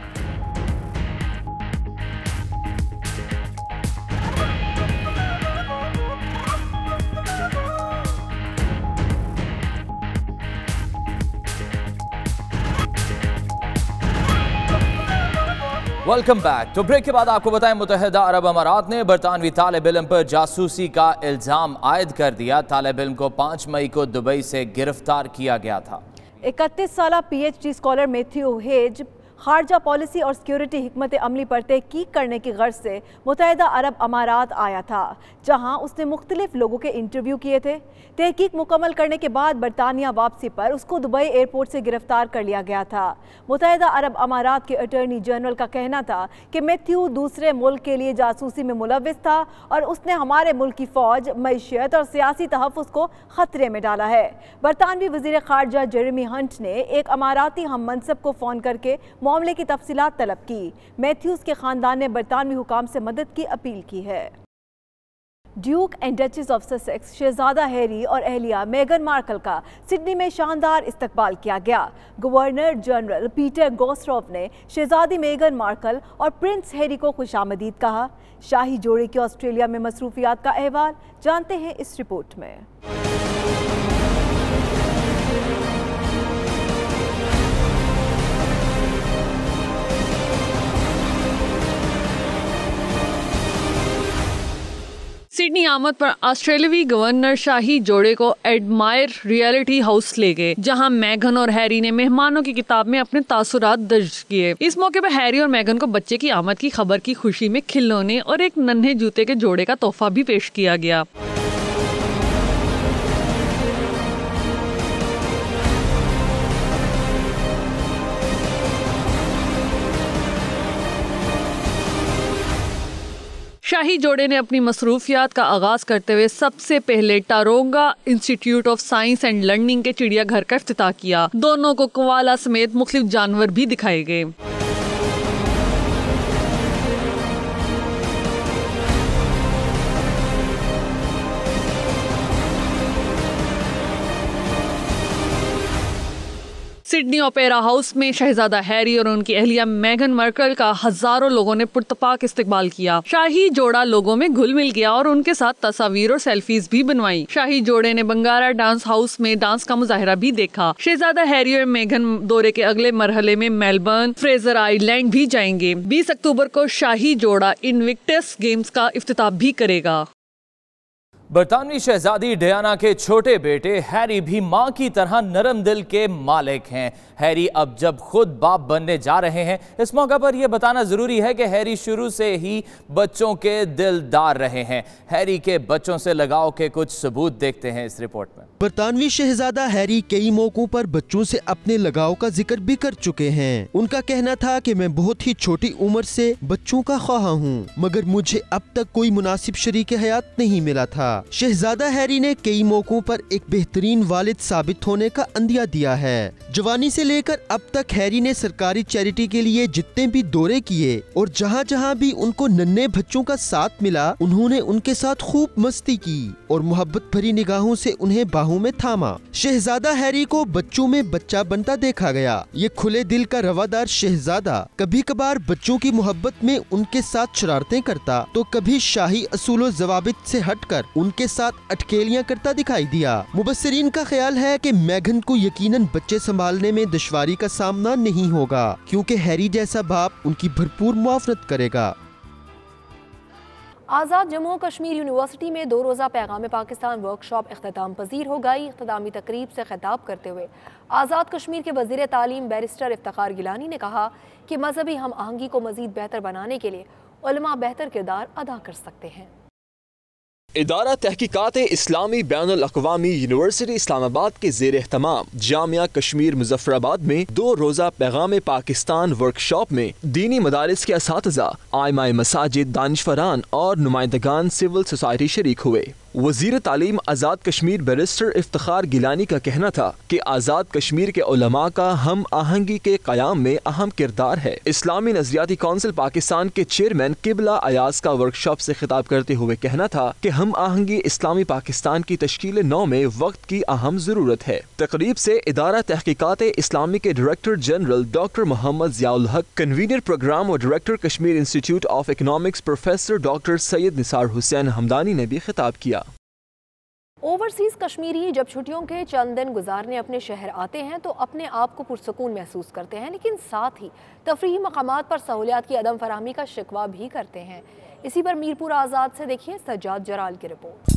Welcome back. तो ब्रेक के बाद आपको बताएं, मुत्तहिदा अरब अमारात ने बरतानवी तालिब इल्म पर जासूसी का इल्ज़ाम आयद कर दिया। तालिब इल्म को पाँच मई को दुबई से गिरफ्तार किया गया था। इकतीस साल पीएचडी स्कॉलर मैथ्यू हेज खारजा पॉलिसी और सिक्योरिटी हिकमत अमली पर तहकीक करने की गर्ज से मुत्तहिदा अरब अमारात आया था, जहां उसने मुख्तलिफ लोगों के इंटरव्यू किए थे। तहकीक मुकम्मल करने के बाद बरतानिया वापसी पर उसको दुबई एयरपोर्ट से गिरफ्तार कर लिया गया था। मुत्तहिदा अरब अमारात के अटॉर्नी जनरल का कहना था कि मैथ्यू दूसरे मुल्क के लिए जासूसी में मुलव्विस था और उसने हमारे मुल्क की फौज, मईशत और सियासी तहफ़्फ़ुज़ को खतरे में डाला है। बरतानवी वज़ीर ख़ारजा जेरेमी हंट ने एक अमाराती हम मनसब को फ़ोन करके मामले की तफसीलात तलब की। मैथ्यूज के खानदान ने बरतानवी हुकाम से मदद की अपील की है। Duke and Duchess of Sussex शहजादा हैरी और अहलिया मेगन मार्कल का सिडनी में शानदार इस्तकबाल किया गया। गवर्नर जनरल पीटर गोस्ट्रॉफ ने शहजादी मेगन मार्कल और प्रिंस हैरी को खुशामदीद कहा। शाही जोड़े की ऑस्ट्रेलिया में मसरूफियात का अहवाल जानते हैं इस रिपोर्ट में। सिडनी आमद पर ऑस्ट्रेलियावी गवर्नर शाही जोड़े को एडमायर रियलिटी हाउस ले गए, जहां मेगन और हैरी ने मेहमानों की किताब में अपने तासुरात दर्ज किए। इस मौके पर हैरी और मेगन को बच्चे की आमद की खबर की खुशी में खिलौने और एक नन्हे जूते के जोड़े का तोहफा भी पेश किया गया। शाही जोड़े ने अपनी मसरूफियात का आगाज करते हुए सबसे पहले Taronga institute of science and learning के चिड़ियाघर का इफ्तिताह किया। दोनों को कोआला समेत मुख्तलिफ जानवर भी दिखाए गए। सिडनी ओपेरा हाउस में शहजादा हैरी और उनकी अहलिया मेगन मार्कल का हजारों लोगों ने पुरतपाक इस्तकबाल किया। शाही जोड़ा लोगों में घुल मिल गया और उनके साथ तस्वीर और सेल्फीज भी बनवाई। शाही जोड़े ने बंगारा डांस हाउस में डांस का मुजाहिरा भी देखा। शहजादा हैरी और मेगन दौरे के अगले मरहले में मेलबर्न, फ्रेजर आइलैंड भी जाएंगे। बीस अक्टूबर को शाही जोड़ा इनविक्टस गेम्स का इफ्तिताह भी करेगा। बरतानवी शहजादी डियाना के छोटे बेटे हैरी भी मां की तरह नरम दिल के मालिक हैं। हैरी अब जब खुद बाप बनने जा रहे हैं, इस मौका पर यह बताना जरूरी है कि हैरी शुरू से ही बच्चों के दिलदार रहे हैं। हैरी के बच्चों से लगाव के कुछ सबूत देखते हैं इस रिपोर्ट में। बरतानवी शहजादा हैरी कई मौकों पर बच्चों से अपने लगाव का जिक्र भी कर चुके हैं। उनका कहना था कि मैं बहुत ही छोटी उम्र से बच्चों का ख्वाह हूँ, मगर मुझे अब तक कोई मुनासिब शरीक हयात नहीं मिला था। शहजादा हैरी ने कई मौकों पर एक बेहतरीन वालिद साबित होने का अंदिया दिया है। जवानी से लेकर अब तक हैरी ने सरकारी चैरिटी के लिए जितने भी दौरे किए और जहाँ जहाँ भी उनको नन्हे बच्चों का साथ मिला, उन्होंने उनके साथ खूब मस्ती की और मोहब्बत भरी निगाहों से उन्हें बाहों में थामा। शहजादा हैरी को बच्चों में बच्चा बनता देखा गया। ये खुले दिल का रवादार शहजादा कभी कभार बच्चों की मोहब्बत में उनके साथ शरारतें करता, तो कभी शाही असूलो जवाबित से हटकर उनके साथ अटकेलियां करता दिखाई दिया। मुबस्सिरीन का ख्याल है कि मेगन को यकीनन बच्चे संभालने में दुश्वारी का सामना नहीं होगा, क्योंकि हैरी जैसा बाप उनकी भरपूर मुआवनत करेगा। आज़ाद जम्मू कश्मीर यूनिवर्सिटी में दो रोज़ा पैगाम पाकिस्तान वर्कशॉप इख्तिताम पजीर हो गई। इख्तितामी तकरीब से खिताब करते हुए आज़ाद कश्मीर के वज़ीर तालीम बैरिस्टर इफ्तिखार गिलानी ने कहा कि मजहबी हम आहंगी को मज़ीद बेहतर बनाने के लिए उलमा बेहतर किरदार अदा कर सकते हैं। इदारा तहकीकात इस्लामी बैनुल अक़वामी यूनिवर्सिटी इस्लामाबाद के ज़ेर एहतमाम जामिया कश्मीर मुजफ्फराबाद में दो रोज़ा पैगाम पाकिस्तान वर्कशॉप में दीनी मदारिस के असातिज़ा, आइमाए मसाजिद, दानिशवरान और नुमाइंदगान सिविल सोसाइटी शरीक हुए। वज़ीर तालीम आज़ाद कश्मीर बैरिस्टर इफ्तिखार गिलानी का कहना था कि आज़ाद कश्मीर के उलमा का हम आहंगी के क़याम में अहम किरदार है। इस्लामी नज़रियाती कौंसिल पाकिस्तान के चेयरमैन किबला अयाज का वर्कशॉप से खिताब करते हुए कहना था कि हम आहंगी इस्लामी पाकिस्तान की तश्कील नौ में वक्त की अहम ज़रूरत है। तकरीब से इदारा तहकीकात इस्लामी के director general doctor Mohammad Ziaul Haq, convener program और director Kashmir institute of economics professor doctor Syed Nisar Hussain Hamdani ने भी खिताब किया। ओवरसीज कश्मीरी जब छुट्टियों के चंद दिन गुजारने अपने शहर आते हैं तो अपने आप को पुरसकून महसूस करते हैं, लेकिन साथ ही तफरीही मकामात पर सहूलियात की अदम फराहमी का शिकवा भी करते हैं। इसी पर मीरपुर आज़ाद से देखिए सज्जाद जराल की रिपोर्ट।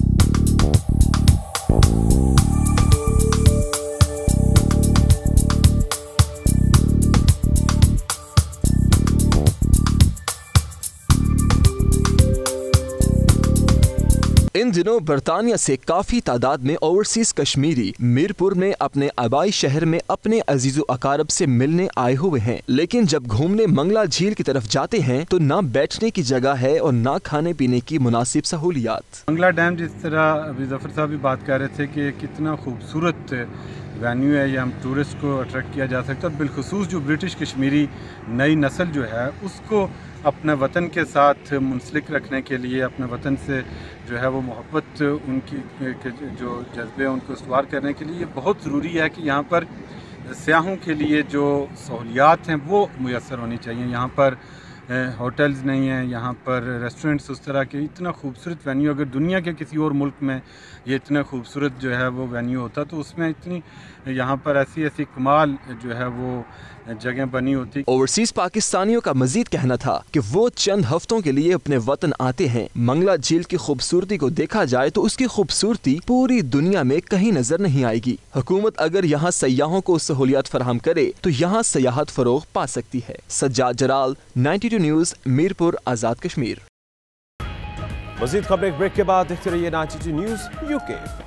इन दिनों बरतानिया से काफी तादाद में ओवरसीज कश्मीरी मीरपुर में अपने आबाई शहर में अपने अजीजो अकारब से मिलने आए हुए हैं, लेकिन जब घूमने मंगला झील की तरफ जाते हैं तो ना बैठने की जगह है और ना खाने पीने की मुनासिब सहूलियात। मंगला डैम, जिस तरह अभी जफर साहब भी बात कर रहे थे कि कितना खूबसूरत वेन्यू है, ये हम टूरिस्ट को अट्रैक्ट किया जा सकता है। बिलखुसूस जो ब्रिटिश कश्मीरी नई नस्ल जो है उसको अपने वतन के साथ मुंसलिक रखने के लिए, अपने वतन से जो है वो मोहब्बत उनकी के जो जज्बे हैं उनको इस्तवार करने के लिए बहुत ज़रूरी है कि यहाँ पर सयाहों के लिए जो सहूलियात हैं वो मुयसर होनी चाहिए। यहाँ पर होटल्स नहीं हैं, यहाँ पर रेस्टोरेंट्स उस तरह के। इतना खूबसूरत वेन्यू अगर दुनिया के किसी और मुल्क में ये इतना खूबसूरत जो है वो वेन्यू होता तो उसमें इतनी यहाँ पर ऐसी ऐसी कमाल जो है वो जगह बनी होती। ओवरसीज पाकिस्तानियों का मजीद कहना था कि वो चंद हफ्तों के लिए अपने वतन आते हैं। मंगला झील की खूबसूरती को देखा जाए तो उसकी खूबसूरती पूरी दुनिया में कहीं नजर नहीं आएगी। हुकूमत अगर यहाँ सयाहों को सहूलियात फराहम करे तो यहाँ सयाहत फरोग पा सकती है। Sajjad Jaral, ninety two news, Mirpur, Azad Kashmir. मजीद खबरें ब्रेक के बाद देखते रहिए नाइन्टी टू न्यूज़ यूके।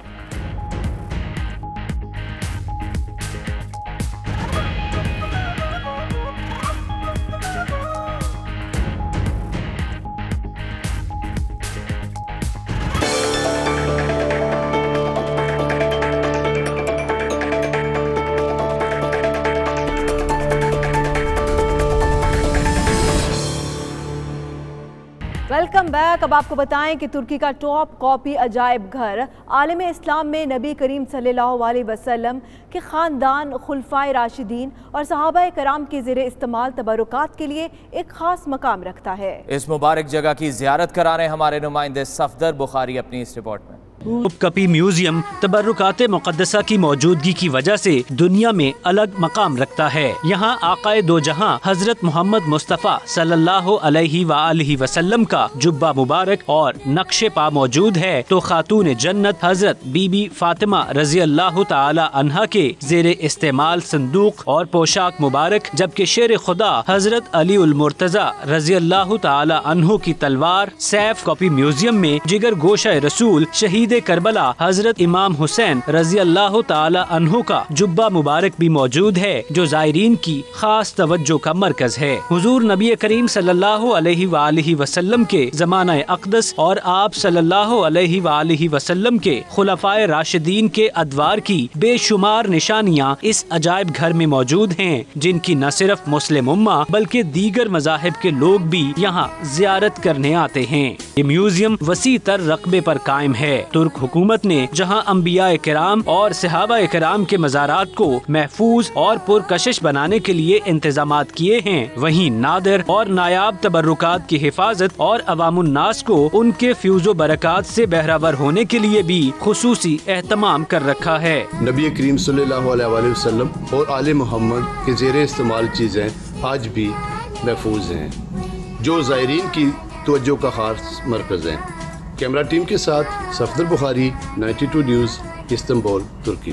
तक अब आपको बताएं कि तुर्की का टॉप कॉपी अजायब घर आलम इस्लाम में नबी करीम सल्लल्लाहु अलैहि वसल्लम के ख़ानदान, खुलफाए राशिदीन और सहाबा कराम के ज़ेरे इस्तेमाल तबरुकात के लिए एक ख़ास मकाम रखता है। इस मुबारक जगह की ज़ियारत करा रहे हमारे नुमाइंदे सफदर बुखारी अपनी इस रिपोर्ट में। कपी म्यूजियम तबरुकात मुक़द्दसा की मौजूदगी की वजह से दुनिया में अलग मकाम रखता है। यहाँ आकाए दो जहाँ हजरत मोहम्मद मुस्तफ़ा सल्लल्लाहु अलैहि वालैहि वसल्लम का जुब्बा मुबारक और नक्शे पा मौजूद है, तो खातून जन्नत हजरत बीबी फातिमा रजी अल्लाह ताला अन्हा के जेर इस्तेमाल संदूक और पोशाक मुबारक, जबकि शेर खुदा हजरत अली उल मुर्तजा रजी अल्लाह ताला अन्हु की तलवार सैफ कॉपी म्यूजियम में जिगर गोशा रसूल शहीद करबला हजरत इमाम हुसैन रजी अल्लाह ताला अन्हु का जुब्बा मुबारक भी मौजूद है, जो ज़ायरीन की खास तवज्जो का मरकज है। हुजूर नबी करीम सल्लल्लाहु अलैहि वालैहि वसल्लम के ज़माना अक़दस और आप सल्लल्लाहु अलैहि वालैहि वसल्लम के खुलफाए राशिदीन के अदवार की बेशुमार निशानियाँ इस अजायब घर में मौजूद हैं, जिनकी न सिर्फ मुस्लिम उम्मा बल्कि दीगर मज़ाहिब के लोग भी यहाँ ज़ियारत करने आते हैं। ये म्यूजियम वसी तर रकबे पर कायम है। तुर्क हुकूमत ने जहां अंबिया किराम और सहाबा किराम के मज़ारात को महफूज और पुरकशिश बनाने के लिए इंतजामात किए हैं, वहीं नादिर और नायाब तबरुकात की हिफाजत और अवामुन्नास को उनके फ्यूज़ो बरक़ात से बहरावर होने के लिए भी खुसूसी एहतमाम कर रखा है। नबी करीम सल्लल्लाहु अलैहि वसल्लम और आले मोहम्मद के ज़ेरे इस्तेमाल चीज़ें आज भी महफूज हैं, जो ज़ायरीन की तवज्जो का खास मरकज़ है। कैमरा टीम के साथ Safdar Bukhari, ninety two news, Istanbul, Turkey.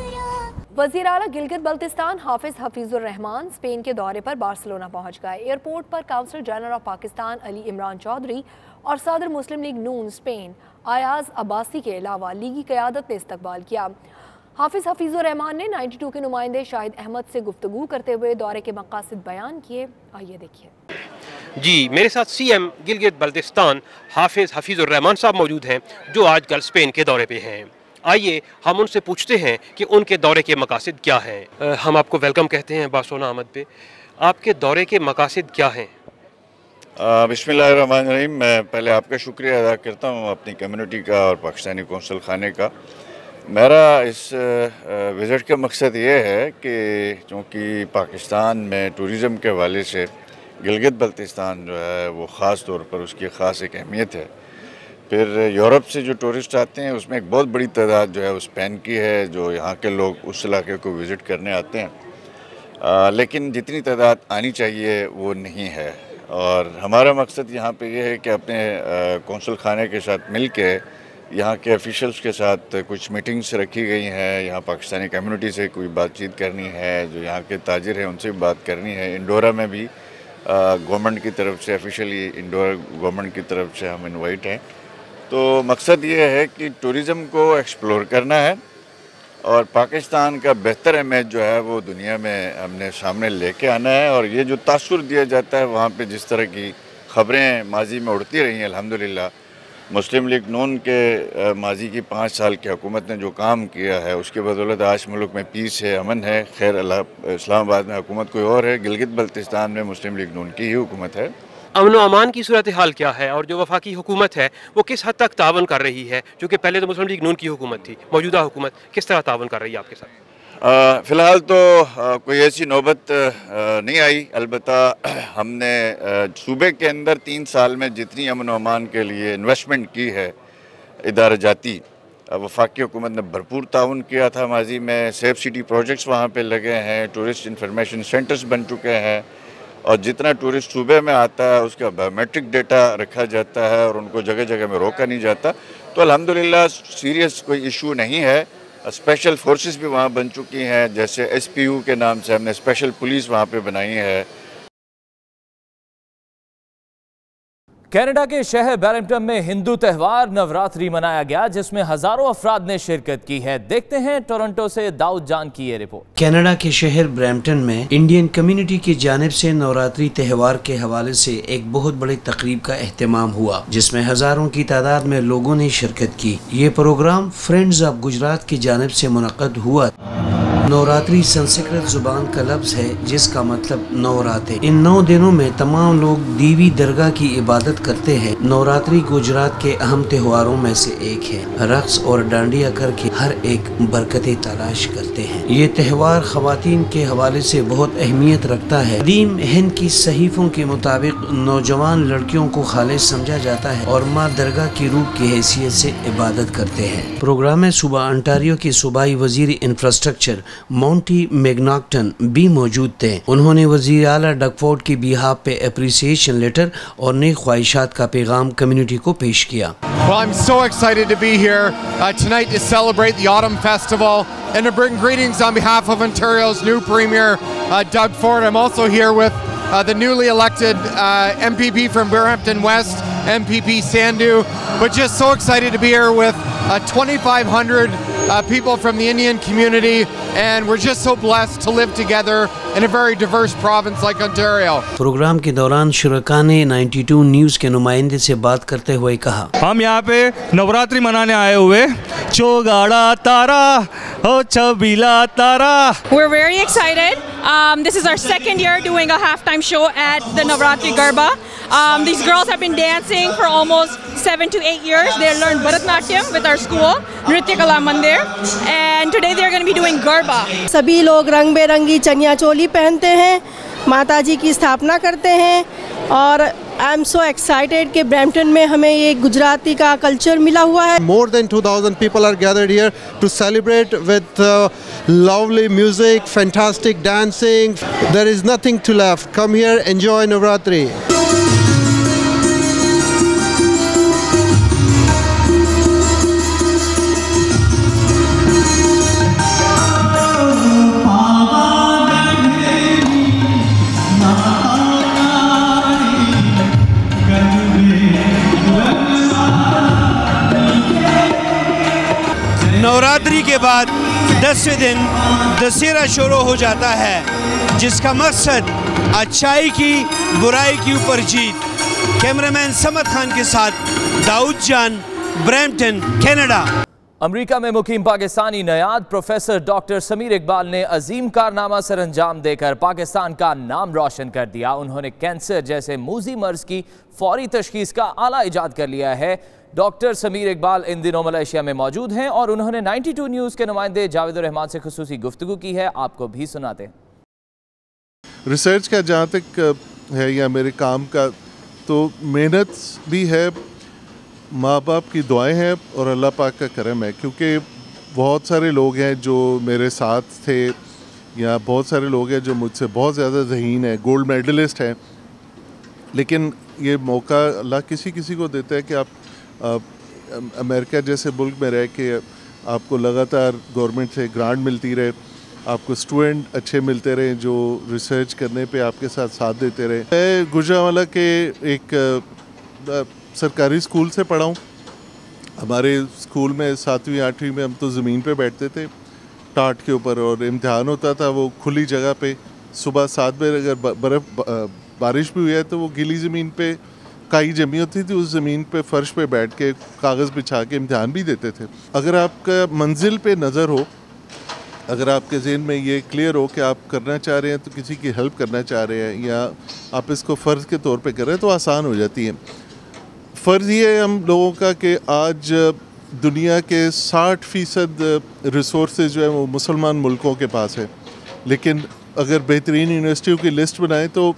वज़ीर आला गिलगित बल्तिस्तान हाफिज हफीजुर रहमान स्पेन के दौरे पर बार्सिलोना पहुंच गए। एयरपोर्ट पर council general of Pakistan Ali Imran Chaudhry और सदर Muslim League Noon Spain Ayaz Abbasi के अलावा लीगी क़यादत ने इस्तकबाल किया। हाफिज हफीजुर रहमान ने नाइन्टी टू के नुमाइंदे शाहिद अहमद से गुफ्तगू करते हुए दौरे के मकासद बयान किए। आइए देखिए। जी, मेरे साथ सीएम गिलगित बल्तिस्तान हाफिज हफीजुर रहमान साहब मौजूद हैं, जो आजकल स्पेन के दौरे पे हैं। आइए हम उनसे पूछते हैं कि उनके दौरे के मकासद क्या हैं। हम आपको वेलकम कहते हैं बासोना आमद पे। आपके दौरे के मकासद क्या हैं? बिस्मिल्लाहिर्रहमानिर्रहीम। मैं पहले आपका शुक्रिया अदा करता हूँ, अपनी कम्युनिटी का और पाकिस्तानी कौंसल खाने का। मेरा इस विज़िट का मकसद ये है कि चूँकि पाकिस्तान में टूरिज़म के हवाले से गिलगित बल्तिस्तान जो है वो ख़ास तौर पर उसकी ख़ास एक अहमियत है। फिर यूरोप से जो टूरिस्ट आते हैं उसमें एक बहुत बड़ी तादाद जो है वो स्पेन की है, जो यहाँ के लोग उस इलाके को विज़िट करने आते हैं, आ, लेकिन जितनी तादाद आनी चाहिए वो नहीं है। और हमारा मकसद यहाँ पे ये है कि अपने कौंसल खाने के साथ मिल के यहाँ के ऑफिशियल्स के साथ कुछ मीटिंग्स रखी गई हैं। यहाँ पाकिस्तानी कम्युनिटी से कोई बातचीत करनी है, जो यहाँ के ताजिर हैं उनसे भी बात करनी है। इंडोरा में भी गवर्नमेंट की तरफ से ऑफिशियली इंडोर गवर्नमेंट की तरफ से हम इनवाइट हैं। तो मकसद ये है कि टूरिज़म को एक्सप्लोर करना है और पाकिस्तान का बेहतर इमेज जो है वो दुनिया में हमने सामने लेके आना है। और ये जो तासुर दिया जाता है वहाँ पे जिस तरह की ख़बरें माजी में उड़ती रही हैं, अल्हम्दुलिल्लाह मुस्लिम लीग नून के माजी की पाँच साल की हुकूमत ने जो काम किया है उसके बदौलत आज मुल्क में पीस है, अमन है। खैर अल्लाह, इस्लामाबाद में हुकूमत कोई और है, गिलगित बल्तिस्तान में मुस्लिम लीग नून की ही हुकूमत है। अमन व अमान की सूरत हाल क्या है और जो वफाकी हुकूमत है वो किस हद तक तावन कर रही है, जो कि पहले तो मुस्लिम लीग नून की हुकूमत थी, मौजूदा हुकूमत किस तरह तावन कर रही है आपके साथ? फ़िलहाल तो आ, कोई ऐसी नौबत आ, नहीं आई। अलबत्ता हमने सूबे के अंदर तीन साल में जितनी अमन व अमान के लिए इन्वेस्टमेंट की है इदारा जाती, वफाकी हुकूमत ने भरपूर ताउन किया था। माजी में सेफ सिटी प्रोजेक्ट्स वहाँ पे लगे हैं, टूरिस्ट इंफॉर्मेशन सेंटर्स बन चुके हैं और जितना टूरिस्ट सूबे में आता है उसका बायोमेट्रिक डेटा रखा जाता है और उनको जगह जगह में रोका नहीं जाता। तो अल्हम्दुलिल्लाह सीरियस कोई इशू नहीं है। स्पेशल फोर्सेस भी वहाँ बन चुकी हैं, जैसे एस पी यू के नाम से हमने स्पेशल पुलिस वहाँ पे बनाई है। कनाडा के शहर बैरम्पटन में हिंदू त्यौहार नवरात्रि मनाया गया, जिसमें हजारों अफराद ने शिरकत की है। देखते हैं टोरंटो से दाऊद जान की ये रिपोर्ट। कनाडा के शहर ब्रैम्पटन में इंडियन कम्युनिटी की जानिब से नवरात्रि त्यौहार के हवाले से एक बहुत बड़ी तकरीब का एहतमाम हुआ, जिसमें हजारों की तादाद में लोगों ने शिरकत की। ये प्रोग्राम फ्रेंड्स ऑफ गुजरात की जानिब से मुनक्कद हुआ। नवरात्रि संस्कृत जुबान का लफ्ज है जिसका मतलब नवरात्रे। इन नौ दिनों में तमाम लोग देवी दरगाह की इबादत करते हैं। नवरात्रि गुजरात के अहम त्योहारों में से एक है। रक्स और डांडिया करके हर एक बरकतें तलाश करते हैं। ये त्यौहार खवातीन के हवाले से बहुत अहमियत रखता है। कदीम हिंद की सहीफों के मुताबिक नौजवान लड़कियों को खालिस समझा जाता है और माँ दरगाह की रूप की हैसियत से इबादत करते हैं। प्रोग्राम में सुबह अंटारियो के सूबाई वजीर इंफ्रास्ट्रक्चर मॉन्टी मैग्नाक्टन भी मौजूद थे। उन्होंने वजीर आला डकफोर्ड की बिहाफ पे अप्रिसिएशन लेटर और नई ख्वाहिशात का पैगाम कम्युनिटी को पेश किया। Well, I'm so excited to be here uh, tonight to celebrate the Autumn Festival and to bring greetings on behalf of Ontario's new Premier, uh, Doug Ford. I'm also here with uh, the newly elected uh, M P P from Brampton West, M P P Sandhu, but just so excited to be here with uh, twenty-five hundred uh, people from the Indian community, and we're just so blessed to live together in a very diverse province like Ontario. Program के दौरान शुरका ने बानवे news के नुमाइंदे से बात करते हुए कहा, हम यहाँ पे नवरात्रि मनाने आए हुए, चौगाड़ा तारा ओ छबीला तारा। We're very excited. Um, this is our second year doing a halftime show at the Navratri Garba. Um, these girls have been dancing for almost seven to eight years. They learned Bharatnatyam with our school, Nritya Kala Mandir, and today they're going to be doing Garba. सभी लोग रंग बेरंगी चनिया चोली पहनते हैं, माता जी की स्थापना करते हैं और आई एम सो एक्साइटेड कि ब्रैम्पटन में हमें ये गुजराती का कल्चर मिला हुआ है। More than two thousand people are gathered here to celebrate with uh, lovely music, fantastic dancing. There is nothing to left. Come here, enjoy Navratri. Navratri के बाद दसवें दिन दशहरा शुरू हो जाता है, जिसका मकसद अच्छाई की बुराई के ऊपर जीत। कैमरामैन समद खान के साथ दाऊद जान, ब्रैम्पटन, कनाडा। अमेरिका में मुकीम पाकिस्तानी नयाद प्रोफेसर डॉक्टर समीर इकबाल ने अजीम कारनामा सर अंजाम देकर पाकिस्तान का नाम रोशन कर दिया। उन्होंने कैंसर जैसे मूजी मर्ज की फौरी तशखीस का आला इजाद कर लिया है। डॉक्टर समीर इकबाल इन दिनों मलेशिया में मौजूद हैं और उन्होंने बानवे न्यूज़ के नुमाइंदे जावेद रहमान से खुसूसी गुफ्तगू की है। आपको भी सुनाते हैं। रिसर्च का जहाँ तक है या मेरे काम का, तो मेहनत भी है, माँ बाप की दुआएं हैं और अल्लाह पाक का करम है, क्योंकि बहुत सारे लोग हैं जो मेरे साथ थे या बहुत सारे लोग हैं जो मुझसे बहुत ज़्यादा ज़हीन है, गोल्ड मेडलिस्ट हैं, लेकिन ये मौका अल्लाह किसी किसी को देता है कि आप अमेरिका जैसे मुल्क में रह के आपको लगातार गवर्नमेंट से ग्रांट मिलती रहे, आपको स्टूडेंट अच्छे मिलते रहे जो रिसर्च करने पे आपके साथ साथ देते रहे। मैं गुजरांवाला के एक आ, सरकारी स्कूल से पढ़ा हूँ। हमारे स्कूल में सातवीं आठवीं में हम तो ज़मीन पे बैठते थे टाट के ऊपर, और इम्तिहान होता था वो खुली जगह पे। सुबह सात बजे अगर बर्फ़ बारिश भी हुई है तो वो गीली ज़मीन पे काई जमी होती थी, उस ज़मीन पे फ़र्श पे बैठ के कागज़ बिछा के इम्तिहान भी देते थे। अगर आपका मंजिल पे नज़र हो, अगर आपके ज़हन में ये क्लियर हो कि आप करना चाह रहे हैं तो किसी की हेल्प करना चाह रहे हैं या आप इसको फ़र्ज़ के तौर पे कर रहे हैं, तो आसान हो जाती है। फ़र्ज़ ये है हम लोगों का कि आज दुनिया के साठ फ़ीसद रिसोर्सेज जो है वो मुसलमान मुल्कों के पास है, लेकिन अगर बेहतरीन यूनिवर्सिटियों की लिस्ट बनाएं तो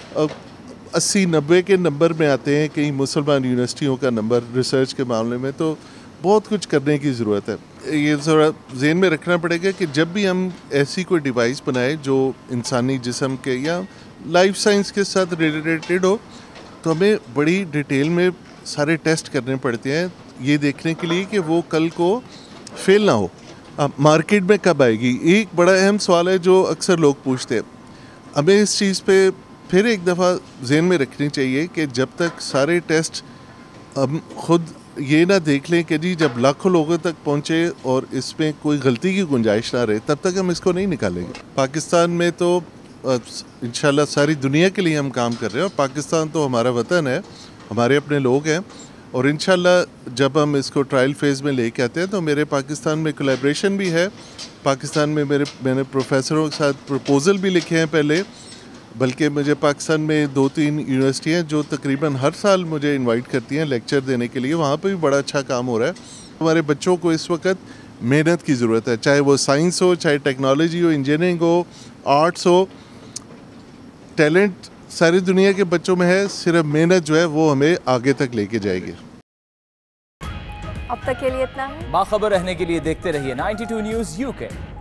अस्सी नब्बे के नंबर में आते हैं कई मुसलमान यूनिवर्सिटियों का नंबर रिसर्च के मामले में। तो बहुत कुछ करने की ज़रूरत है। ये ज़रा ज़हन में रखना पड़ेगा कि जब भी हम ऐसी कोई डिवाइस बनाएं जो इंसानी जिस्म के या लाइफ साइंस के साथ रिलेटेड हो, तो हमें बड़ी डिटेल में सारे टेस्ट करने पड़ते हैं ये देखने के लिए कि वो कल को फेल ना हो। अब मार्केट में कब आएगी, एक बड़ा अहम सवाल है जो अक्सर लोग पूछते हैं। हमें इस चीज़ पे फिर एक दफ़ा ज़हन में रखनी चाहिए कि जब तक सारे टेस्ट हम खुद ये ना देख लें कि जी जब लाखों लोगों तक पहुँचे और इसमें कोई गलती की गुंजाइश ना रहे, तब तक हम इसको नहीं निकालेंगे। पाकिस्तान में तो इंशाल्लाह सारी दुनिया के लिए हम काम कर रहे हैं और पाकिस्तान तो हमारा वतन है, हमारे अपने लोग हैं और इंशाल्लाह जब हम इसको ट्रायल फेज़ में लेके आते हैं तो मेरे पाकिस्तान में कोलैबोरेशन भी है। पाकिस्तान में मेरे मैंने प्रोफेसरों के साथ प्रपोज़ल भी लिखे हैं पहले, बल्कि मुझे पाकिस्तान में दो तीन यूनिवर्सिटी हैं जो तकरीबन हर साल मुझे इनवाइट करती हैं लेक्चर देने के लिए। वहाँ पे भी बड़ा अच्छा काम हो रहा है। हमारे बच्चों को इस वक्त मेहनत की ज़रूरत है, चाहे वो साइंस हो, चाहे टेक्नोलॉजी हो, इंजीनियरिंग हो, आर्ट्स हो। टैलेंट सारी दुनिया के बच्चों में है, सिर्फ मेहनत जो है वो हमें आगे तक लेके जाएगी। अब तक के लिए इतना है। बाखबर रहने के लिए देखते रहिए नाइन्टी टू न्यूज़ यूके।